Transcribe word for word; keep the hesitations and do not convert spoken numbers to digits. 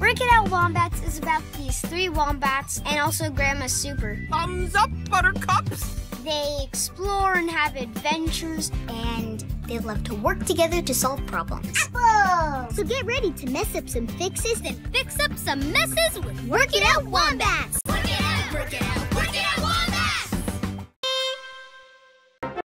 Work It Out Wombats is about these three wombats and also Grandma's super. Thumbs up, buttercups! They explore and have adventures, and they love to work together to solve problems. Apple! So get ready to mess up some fixes, then fix up some messes with Work It Out Wombats! Work it out, work it out, work it out!